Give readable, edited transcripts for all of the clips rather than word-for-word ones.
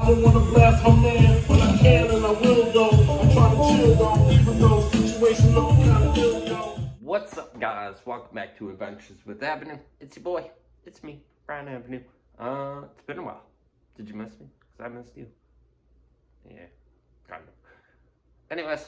I don't wanna blast my man, but I can and I will though. I'm trying to chill though, even though situation look kinda ill though. What's up, guys? Welcome back to Adventures with Avenue. It's your boy. It's me, Brian Avenue. It's been a while. Did you miss me? Cause I missed you. Yeah, kind of. Anyways,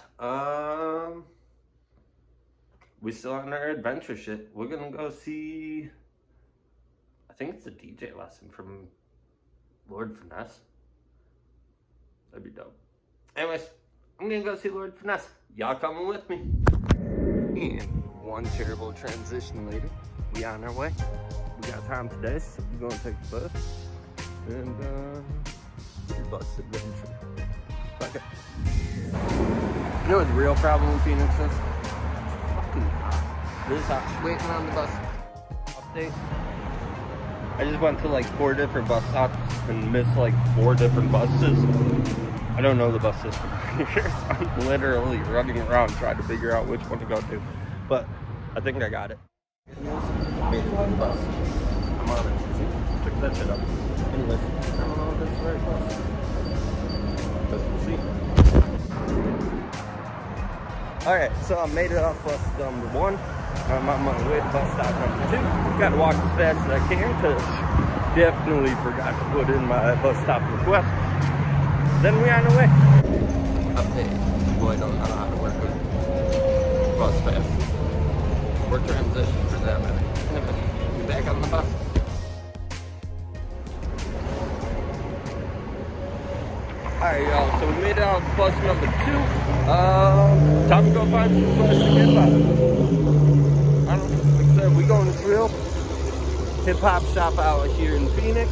we still on our adventure shit. We're gonna go see, I think it's a DJ lesson from Lord Finesse. That'd be dope. Anyways, I'm gonna go see Lord Finesse. Y'all coming with me? And one terrible transition later, we on our way. We got time today, so we're gonna take the bus and do the bus adventure. Fuck it. You know what the real problem in Phoenix is? It's fucking hot. This hot. Waiting on the bus update. I just went to like 4 different bus stops and missed like 4 different buses. I don't know the bus system here, so I'm literally running around trying to figure out which one to go to. But I think I got it. Made it on the bus. I'm on it. See? Took that shit up. Anyways, I don't know if that's the right bus. Guess we'll see. Alright, so I made it off bus number 1. I'm on my way to bus stop number 2. Gotta walk as fast as I can because definitely forgot to put in my bus stop request. Then we on the way. Update. Boy, don't know how to work with bus pass. Or transition for that matter. Anyway, we back on the bus. Alright, y'all, so we made it out of bus number 2. Time to go find some classic hip-hop. I don't know, like I said, we going to Drill hip-hop shop out here in Phoenix.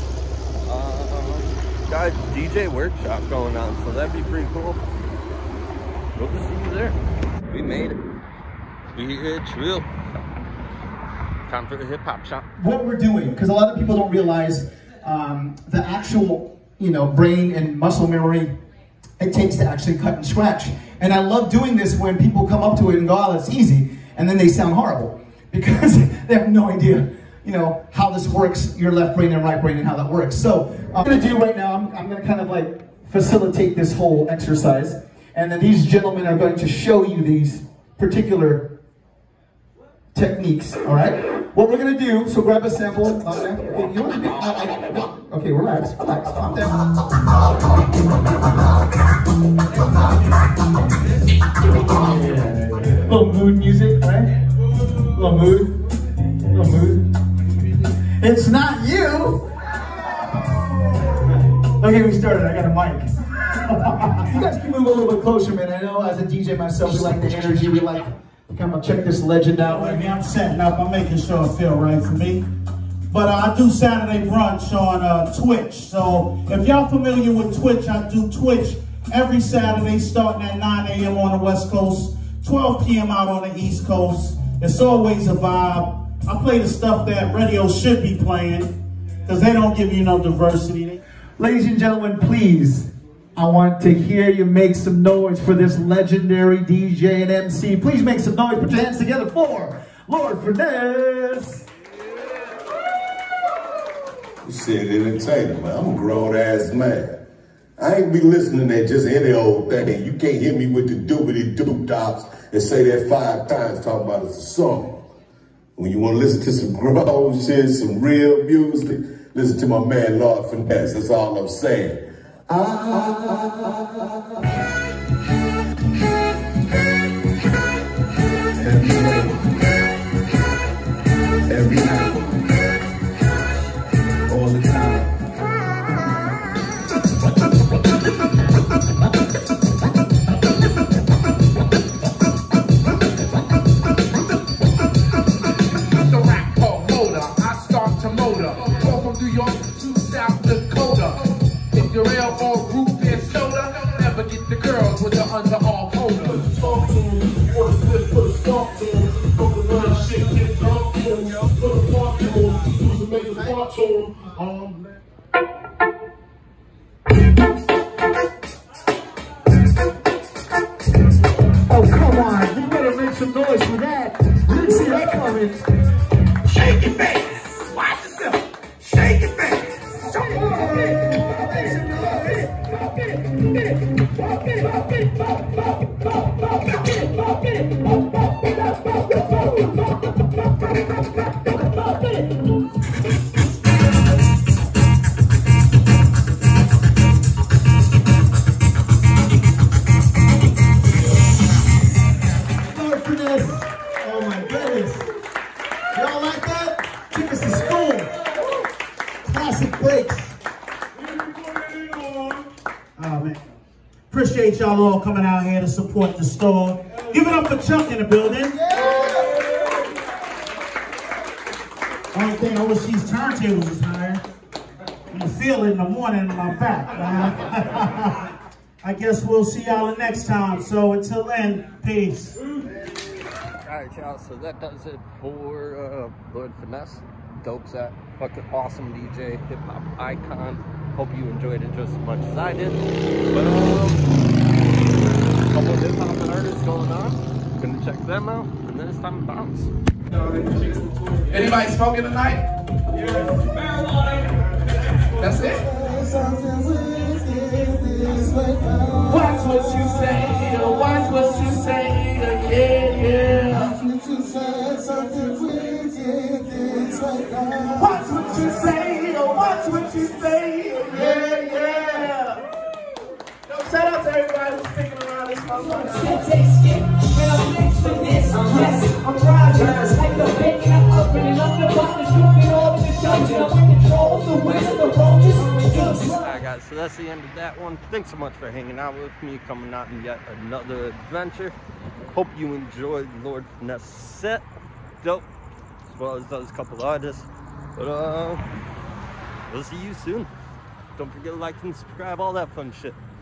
Got a DJ workshop going on, so that'd be pretty cool. Hope to see you there. We made it. We here at Drill. Time for the hip-hop shop. What we're doing, because a lot of people don't realize the actual, brain and muscle memory it takes to actually cut and scratch. And I love doing this when people come up to it and go, oh, that's easy. And then they sound horrible because they have no idea, how this works, your left brain and right brain and how that works. So I'm gonna do right now, I'm gonna kind of like facilitate this whole exercise. And then these gentlemen are going to show you these particular techniques, all right? What we're gonna do, so grab a sample. Okay, relax, calm down. Little mood music, right? Little mood. It's not you! Okay, we started, I got a mic. You guys can move a little bit closer, man. I know as a DJ myself, we like the energy, we like to come and check this legend out. I'm setting up, I'm making sure it feels right for me. But I do Saturday brunch on Twitch. So if y'all familiar with Twitch, I do Twitch every Saturday starting at 9 a.m. on the West Coast, 12 p.m. out on the East Coast. It's always a vibe. I play the stuff that radio should be playing because they don't give you no diversity. Ladies and gentlemen, please, I want to hear you make some noise for this legendary DJ and MC. Please make some noise. Put your hands together for Lord Finesse. You said entertainer, man. I'm a grown-ass man. I ain't be listening to just any old thing. You can't hit me with the doobity-doo-dops and say that 5 times talking about it's a song. When you want to listen to some grown shit, some real music, listen to my man Lord Finesse. That's all I'm saying. Every night, all the time. The rap called Motor, I start to motor. Go from New York to South Dakota. If you're real or root beer soda, never get the girls with the underarm holder. Talk to him, you wanna flip, put a stomp to him. From the line, shit, get dumped to him. Put a part to him, use a major part to him. Oh, come on. You better make some noise for that. Didn't see that coming. Shake it fast. Watch yourself. Shake it fast. Shake it fast. Lord Finesse. Oh my goodness. Y'all like that? Take us to school. Classic breaks. Oh, man. Appreciate y'all all coming out here to support the store. Give it up for Chuck in the building. Only thing, overseas turntable was higher. You feel it in the morning in my back. I guess we'll see y'all the next time. So until then, peace. Alright, y'all, so that does it for Lord Finesse. Dope set, fucking awesome DJ, hip hop icon. Hope you enjoyed it just as much as I did. But a couple of hip hop artists going on. Gonna check them out, and then it's time to bounce. Anybody smoking tonight? That's it? Watch what you say, watch what you say, yeah, yeah. Watch what you say, watch what you say, yeah, yeah. Yo, shout out to everybody who's sticking around this motherfucker. I'm driving, like the bacon, I'm opening up the bottles, drinking all of the dungeon, I'm in control of the winds of the roaches. Alright guys, so that's the end of that one. Thanks so much for hanging out with me, coming out in yet another adventure. Hope you enjoyed Lord Finesse set. Dope. As well as those couple artists. But we'll see you soon. Don't forget to like and subscribe, all that fun shit.